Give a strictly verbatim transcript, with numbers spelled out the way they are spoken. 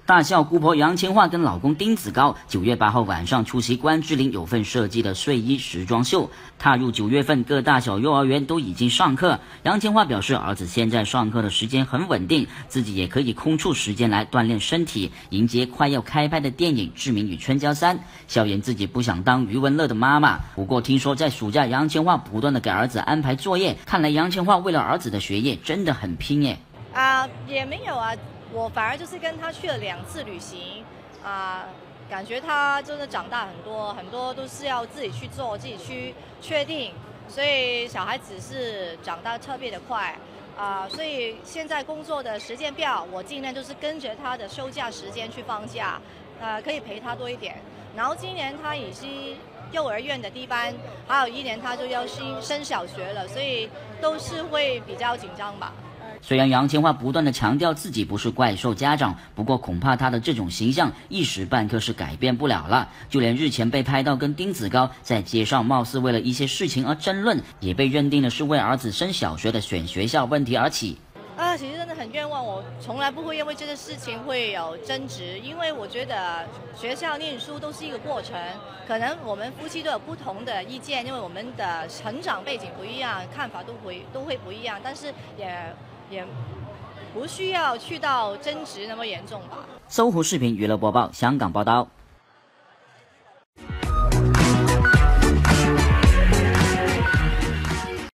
大笑姑婆杨千嬅跟老公丁子高九月八号晚上出席关之琳有份设计的睡衣时装秀。踏入九月份，各大小幼儿园都已经上课。杨千嬅表示，儿子现在上课的时间很稳定，自己也可以空出时间来锻炼身体，迎接快要开拍的电影《志明与春娇三》。笑言自己不想当余文乐的妈妈，不过听说在暑假杨千嬅不断的给儿子安排作业，看来杨千嬅为了儿子的学业真的很拼耶。 啊，也没有啊。我反而就是跟他去了两次旅行，啊、呃，感觉他真的长大很多，很多都是要自己去做，自己去确定，所以小孩子是长大特别的快，啊、呃，所以现在工作的时间表，我尽量就是跟着他的休假时间去放假，呃，可以陪他多一点。然后今年他已经幼儿园的第一班，还有一年他就要升升小学了，所以都是会比较紧张吧。 虽然杨千嬅不断的强调自己不是怪兽家长，不过恐怕她的这种形象一时半刻是改变不了了。就连日前被拍到跟丁子高在街上貌似为了一些事情而争论，也被认定的是为儿子升小学的选学校问题而起。 啊，其实真的很冤枉，我从来不会因为这个事情会有争执，因为我觉得学校念书都是一个过程，可能我们夫妻都有不同的意见，因为我们的成长背景不一样，看法都会都会不一样，但是也也不需要去到争执那么严重吧。 搜狐视频娱乐播报，香港报道。